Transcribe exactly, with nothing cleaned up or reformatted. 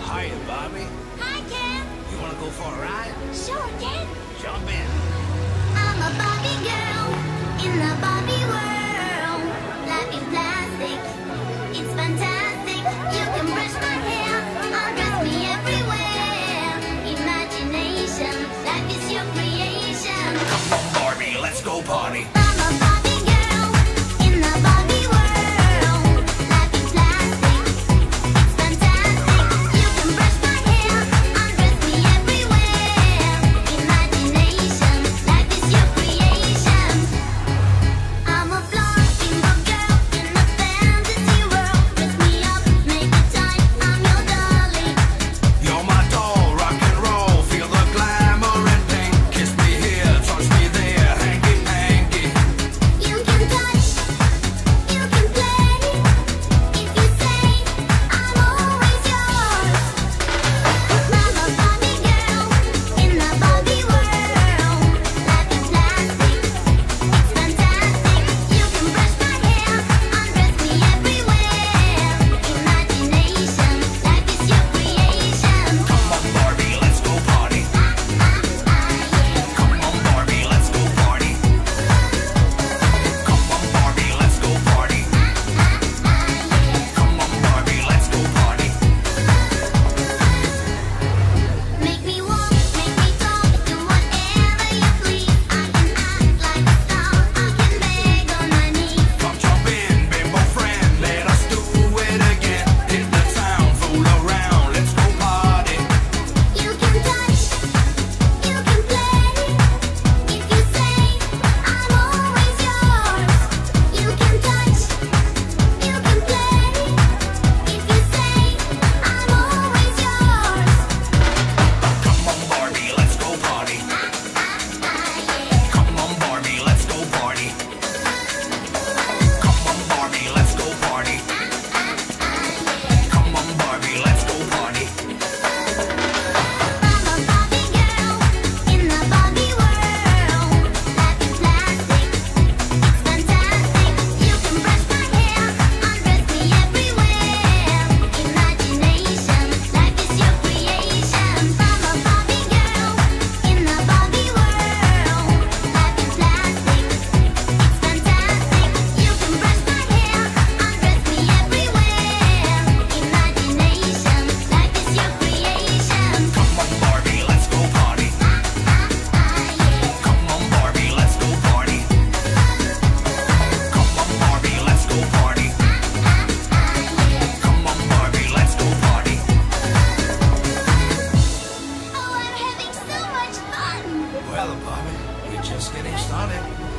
Hiya, Barbie. Hi, Ken. You wanna go for a ride? Sure, Ken. Jump in. I'm a Barbie girl in the Barbie world. Life is plastic. It's fantastic. You can brush my hair, undress me everywhere. Imagination, life is your creation. Come on, Barbie, let's go party. I'm a Barbie girl in the Barbie world. Life is plastic. It's fantastic. You can brush my hair, undress me everywhere. Imagination, life is your creation. I'm a blonde bimbo girl in a fantasy world. Dress me up, make it time. I'm your darling. You're my doll, rock and roll. Feel the glamour and pink. Kiss me here, touch me there. Hanky panky. You can touch, you can play. If you say I'm always yours. I'm a Barbie girl in the Barbie world. Life is plastic, it's fantastic. You can brush my hair, undress me everywhere. Imagination, life is your creation. Come on, Barbie, let's go party. Come on, Barbie, let's go party. Come on, Barbie, let's go party. Come on, Barbie, let's go party. Make me walk, make me talk, do whatever you please. I can act like a star, I can beg on my knees. Come jump in, bimbo friend. Let us do it again. Hit the town, fool around. Let's go party. You can touch, you can play. If you say I'm always yours. You can touch, you can play. If you say I'm always yours. Come on, Barbie, let's go party. Come on, Barbie, let's go party. Come on, Barbie, let's go party. Come on, Barbie, let's go party. I'm a Barbie girl in the Barbie world. Life is plastic, it's fantastic. You can brush my hair, undress me everywhere. Imagination, life is your creation. I'm a Barbie girl in the Barbie world. Life is plastic, it's fantastic. You can brush my hair, undress me everywhere. Imagination, life is your creation. Come on, Barbie, let's go party. Come on, Barbie, let's go party. Come on, Barbie, let's go party. Come on, Barbie, let's go party. Oh, I'm having so much fun! Well, Barbie, we're just getting started.